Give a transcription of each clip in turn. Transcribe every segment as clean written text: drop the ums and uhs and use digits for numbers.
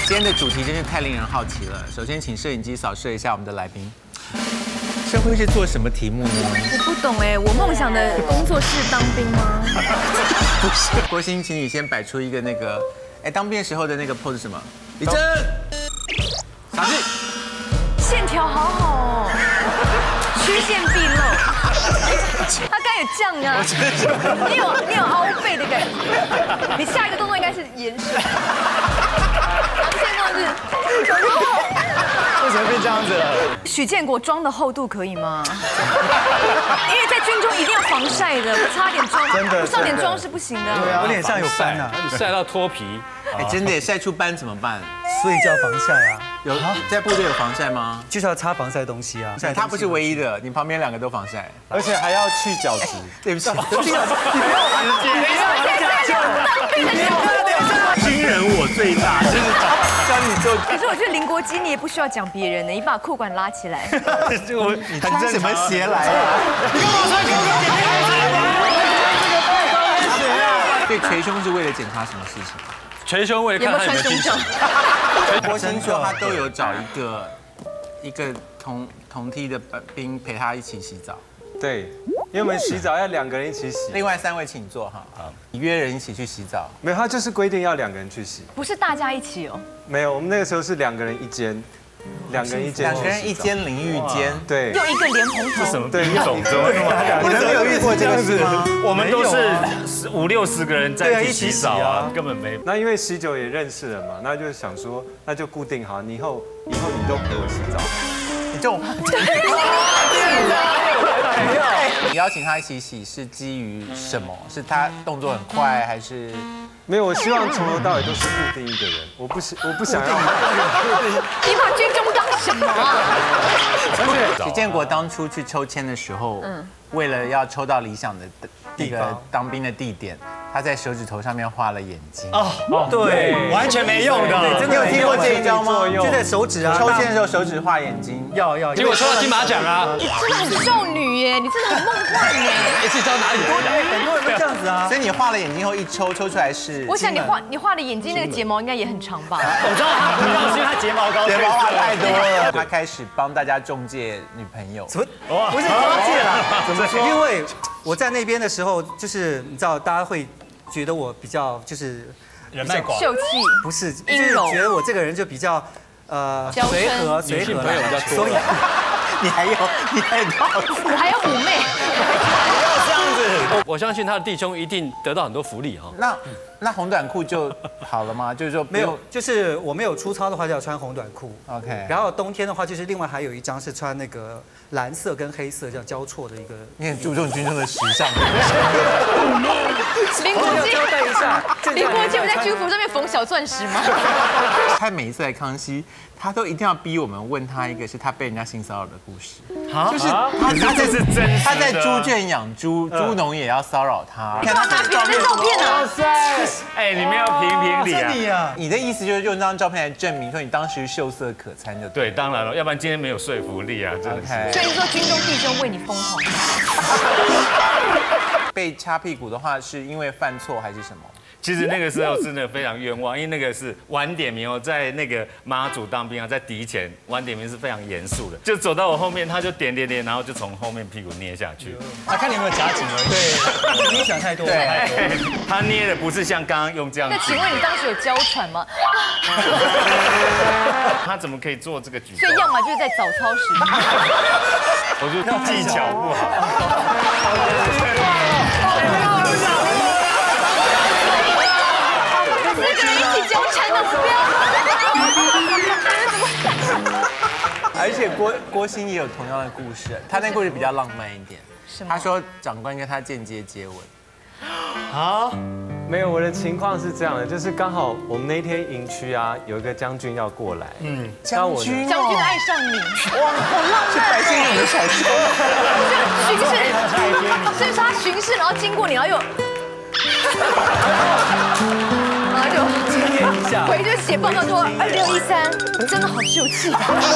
今天的主题真是太令人好奇了。首先，请摄影机扫射一下我们的来宾。这会是做什么题目呢？ 我不懂哎，我梦想的工作是当兵吗？ 不是。郭心，请你先摆出一个那个，当兵的时候的那个 pose 是什么？立正，傻子， 线条好好哦，曲线毕露。他刚有这样啊，你有凹背的感觉。你下一个动作应该是延伸。现在是。 为什么变这样子了？ 许建国妆的厚度可以吗？因为在军中一定要防晒的，不擦点妆， 真的不上点妆是不行的。 对啊，我脸上有斑啊， 晒到脱皮。 真的耶晒出斑怎么办？ 所以叫防晒啊。 有在部队有防晒吗？ 就是要擦防晒东西啊。 他不是唯一的，你旁边2个都防晒， 而且还要去角质。 对不起， 军人我最大，就是教你做。 可是我觉得林国基你也不需要讲别人的，你把裤管拉起来。 你穿什么鞋来啊？对，捶胸是为了检查什么事情？ 捶胸为了看他有没有精神。 郭心说他都有找一个同梯的兵陪他一起洗澡。 对，因为我们洗澡要2个人一起洗。 另外3位请坐哈。你约人一起去洗澡？ 没有，他就是规定要2个人去洗。 不是大家一起哦。 没有，我们那个时候是2个人一间，2个人一间。 2个人一间淋浴间。 对。 又一个莲蓬头。 什么对一种？ 你们没有遇过这样子吗？ 我们都是50、60个人在一起洗澡啊，根本没。 那因为喜酒也认识了嘛，那就想说，那就固定好，以后你都陪我洗澡。 你这种。你邀请他一起洗是基于什么？是他动作很快还是？ 没有，我希望从头到尾都是固定一个人，我不想要。 你把军中当什么啊？ 而且许建国当初去抽签的时候，为了要抽到理想的这个当兵的地点，他在手指头上面画了眼睛。 哦，对， 完全没用的。 你有听过这一招吗？ 就在手指啊， 抽签的时候手指画眼睛。 要， 结果抽到金马奖啊！ 你真的很少女耶，你真的很梦幻耶。 这招哪里来的？ 很多人都这样子啊。 所以你画了眼睛后一抽出来是？ 我想你画的眼睛那个睫毛应该也很长吧？ 我知道他，是因为他睫毛膏， 睫毛画太多了。他开始帮大家中介女朋友。 什么？不是中介啦，怎么说？因为我在那边的时候，就是你知道，大家会觉得我比较就是人脉广， 秀气， 不是，就是觉得我这个人就比较随和，所以你还有我还有妩媚。 这样子，我相信他的弟兄一定得到很多福利哈。 那红短裤就好了吗？就是说没有，就是我没有出操的话就要穿红短裤。 OK。 然后冬天的话，就是另外还有一张是穿那个蓝色跟黑色这样交错的一个。 你很注重军中的时尚。 林国基， 交代一下， 林国基，我在军服上面缝小钻石吗？ 他每一次来康熙，他都一定要逼我们问他一个是他被人家性骚扰的故事。就是他在猪圈养猪，猪农也要骚扰他。 你干嘛拿别人的照片啊？ 哎，你们要评评理啊！ 你的意思就是用这张照片来证明说你当时秀色可餐就对。 对，当然了，要不然今天没有说服力啊，真的是。 所以说军中弟兄为你疯狂。 被掐屁股的话，是因为犯错还是什么？ 其实那个时候真的非常冤枉，因为那个是晚点名哦，在那个妈祖当兵啊，在敌前晚点名是非常严肃的，就走到我后面，他就点，然后就从后面屁股捏下去。 看你有没有夹紧而已。对，你想太多。 对， 他捏的不是像刚刚用这样。 那请问你当时有娇喘吗？ 他怎么可以做这个举动？ 所以要么就是在早操时。 我就技巧不好。 4个人一起纠缠的，我不要。 而且郭心也有同样的故事，他那故事比较浪漫一点。他说长官跟他间接接吻。 好，没有，我的情况是这样的，就是刚好我们那天营区啊，有一个将军要过来， 将军爱上你，哇，好浪漫！ 是白先勇的小说。 巡视，所以说他巡视，然后经过你，然后又。回就写报告说2613，真的好秀气。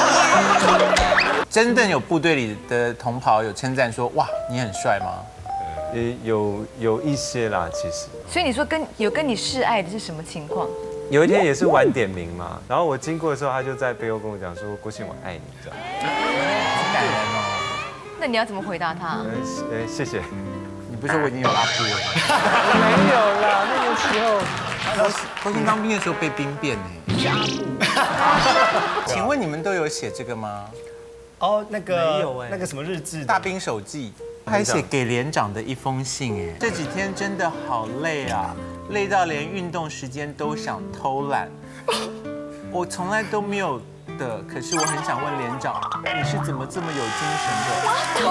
真的有部队里的同袍有称赞说，哇，你很帅吗？ 有一些啦，其实。 所以你说跟你示爱的是什么情况？ 有一天也是晚点名嘛，然后我经过的时候，他就在背后跟我讲说：“郭信，我爱你。”这样。 好感人哦。 那你要怎么回答他？ 谢谢。 你不是说我已经有阿布了？ 没有啦，那个时候。 郭信当兵的时候被兵变呢。是阿布。请问你们都有写这个吗？ 哦，那个什么日志， 大兵手记。还写给连长的一封信哎，这几天真的好累啊，累到连运动时间都想偷懒。我从来都没有的，可是我很想问连长，你是怎么这么有精神的？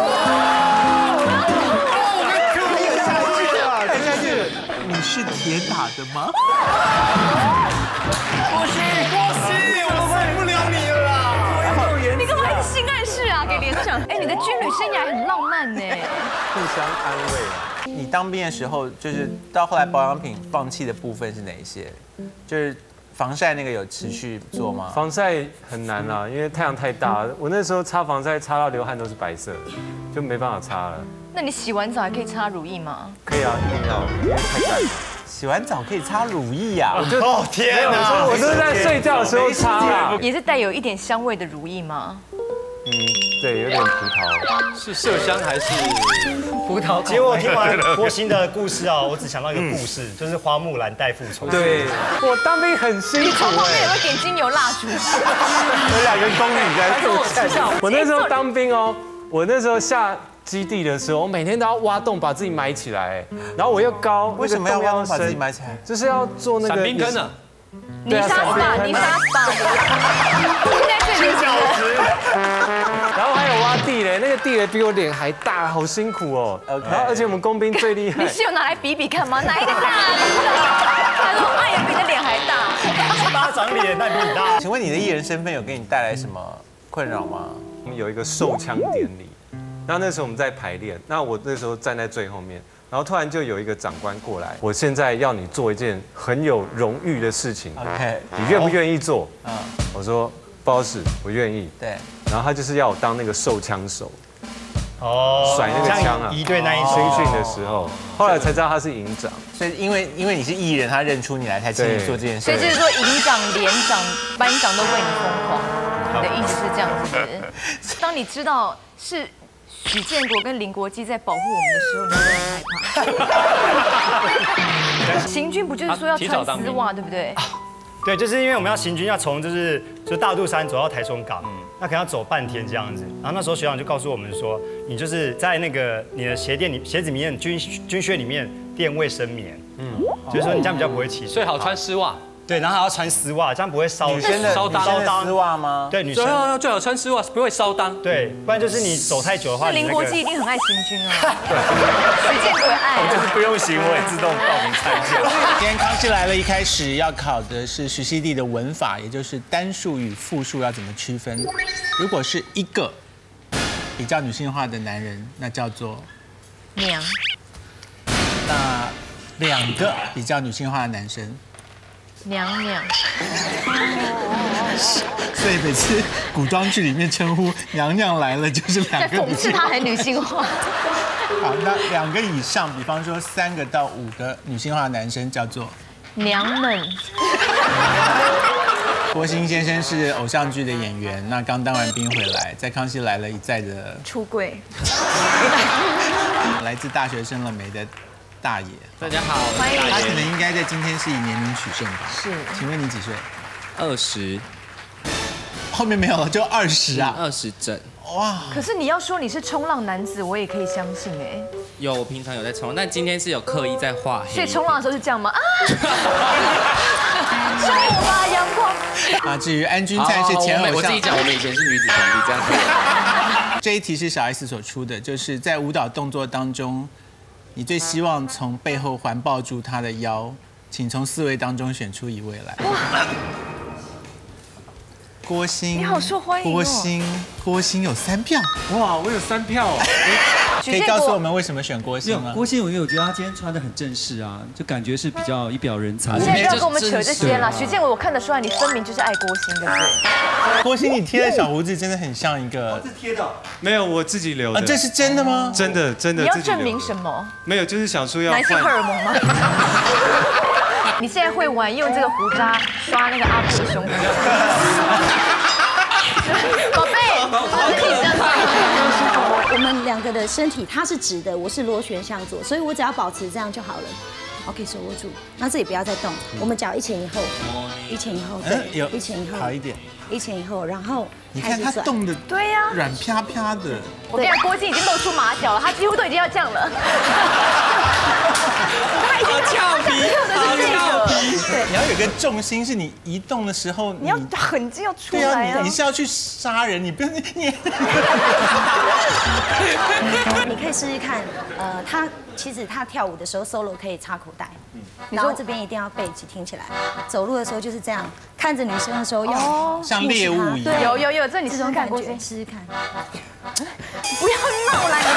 下去，你是铁打的吗？ 郭信，我受不了你了啦！ 你干嘛一直性暗示啊？给连长，哎，你的军旅生涯很浪漫呢。 互相安慰啊。 你当兵的时候，就是到后来保养品放弃的部分是哪一些？就是防晒那个有持续做吗？ 防晒很难啦，因为太阳太大。我那时候擦防晒擦到流汗都是白色的，就没办法擦了。 那你洗完澡还可以擦乳液吗？ 可以啊，一定要，因为太干了。 洗完澡可以擦乳液啊？ 哦天哪！ 我都是在睡觉的时候擦啦。 也是带有一点香味的乳液吗？ 对，有点葡萄。是麝香还是葡萄？其实我听完郭信的故事啊，我只想到一个故事，就是花木兰代父从。 对，我当兵很辛苦。 你从旁边有没有点精油蜡烛？ 有2个宫女在做。 我那时候当兵哦，我那时候下基地的时候，我每天都要挖洞把自己埋起来，然后我又高， 为什么要挖洞把自己埋起来？ 就是要做那个伞兵根啊。 泥沙 SPA，泥沙 SPA，现在最流行的。 然后还有挖地雷，那个地雷比我脸还大，好辛苦哦。然后而且我们工兵最厉害。 你是有拿来比比看吗？哪一个大？他说哎呀，比你的脸还大。 巴掌脸那比你大。 请问你的艺人身份有给你带来什么困扰吗？ 我们有一个授枪典礼，然后那时候我们在排练，那我那时候站在最后面。然后突然就有一个长官过来，我现在要你做一件很有荣誉的事情 ，OK， 你愿不愿意做？我说不好意思，我愿意。 对， 然后他就是要我当那个授枪手， 哦， 甩那个枪啊， 一队那一军训的时候，后来才知道他是营长。 所以因为你是艺人，他认出你来才请你做这件事。 所以就是说，营长、连长、班长都为你疯狂。你的意思是这样子？当你知道是许建国跟林国基在保护我们的时候，你会很害怕。行军不就是说要穿丝袜，对不对？ 对，就是因为我们要行军，要从就是大肚山走到台中港，那可能要走半天这样子。然后那时候学长就告诉我们说，你就是在那个你的鞋子里面军靴里面垫卫生棉，就是说你这样比较不会起水， 最好穿丝袜。 对，然后还要穿丝袜，这样不会烧。 女生的丝袜吗？ 对，女生最好穿丝袜，不会烧裆。 对，不然就是你走太久的话。 林国基一定很爱行军啊。许建国也爱。 就是不用行，我也自动报名参加。 今天康熙来了，一开始要考的是徐熙娣的文法，也就是单数与复数要怎么区分。如果是一个比较女性化的男人，那叫做娘。 那2个比较女性化的男生。 娘娘， 所以每次古装剧里面称呼娘娘来了就是2个。 在讽刺她很女性化。 好，那2个以上，比方说3个到5个女性化的男生叫做娘们。 郭兴先生是偶像剧的演员，那刚当完兵回来，在康熙来了一再的出柜。 来自大学生了没的大爷。 大家好， 欢迎。 他可能应该在今天是以年龄取胜吧？ 是。 请问你几岁 ？20。 后面没有了，就20啊 ？20整。 哇！ 可是你要说你是冲浪男子，我也可以相信哎。 有，我平常有在冲，但今天是有刻意在画黑。 所以冲浪的时候是这样吗？啊！晒我吧，阳光。 啊，至于安钧璨是前偶像， 我自己讲，我们以前是女子团体，这样可以。 这一题是小 S 所出的，就是在舞蹈动作当中。你最希望从背后环抱住他的腰，请从4位当中选出1位来。郭兴， 你好受欢迎哦。郭兴有3票。 哇，我有3票哦。 可以告诉我们为什么选郭兴吗？ 郭兴，因为我觉得他今天穿得很正式啊，就感觉是比较一表人才。 现在不要跟我们扯这些了。徐建国，我看得出来，你分明就是爱郭兴，对不对？ 郭兴，你贴的小胡子真的很像一个。 是贴的。 没有，我自己留的。 这是真的吗？ 真的。 你要证明什么？ 没有，就是想说要。 男性荷尔蒙吗？ 你现在会玩用这个胡渣刷那个阿布的胸口？宝贝， 我们两个的身体它是直的，我是螺旋向左，所以我只要保持这样就好了。OK， 手握住，那这里不要再动，我们脚一前一后，一前一后，对，一前一后， 好一点， 一前一后，然后你看他动的， 对呀， 软啪啪的。 我跟你讲，郭靖已经露出马脚了，他几乎都已经要这样了。 好俏皮，好俏皮。 对， 你要有个重心，是你移动的时候， 你要狠劲要出对来啊！ 你是要去杀人，你不要你。 你可以试试看，他其实他跳舞的时候 solo 可以插口袋，然后这边一定要背起挺起来，走路的时候就是这样，看着女生的时候要像猎物一样。 有，这你试试看，郭靖试试看。 不要闹了，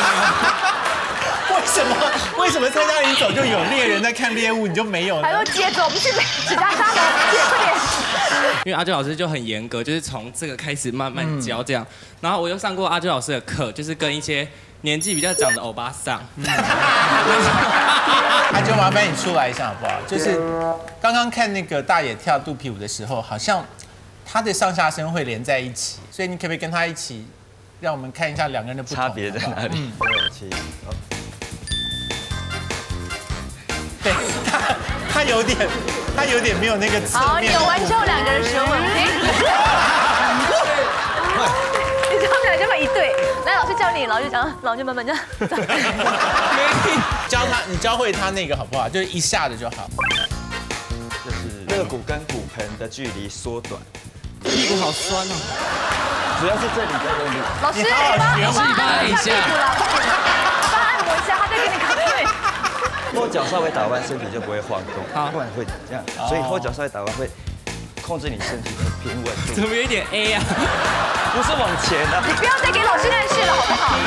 为什么蔡嘉玲走就有猎人在看猎物，你就没有呢？ 还说接走，不是指甲杀了，姐快点。 因为阿啾老师就很严格，就是从这个开始慢慢教这样。然后我又上过阿啾老师的课，就是跟一些年纪比较长的欧巴桑。 阿啾，麻烦你出来一下好不好？就是刚刚看那个大野跳肚皮舞的时候，好像他的上下身会连在一起，所以你可不可以跟他一起，让我们看一下两个人的不同差别在哪里？ 对，他有点没有那个侧面。 好，扭完之后两个人舌吻，你知道他们俩这么一对，来老师教你，老师讲，老师慢慢这样。 你教会他那个好不好？就是一下的就好。 就是那个骨跟骨盆的距离缩短。 屁股好酸哦， 主要是这里在用力。 老师，帮按一下屁股啦，帮按摩一下，他在跟你考对。 后脚稍微打弯，身体就不会晃动， 好， 不然会这样。所以后脚稍微打弯会控制你身体的平稳度。 怎么有一点 A 啊？ 不是往前的。 你不要再给老师暗示了，好不好？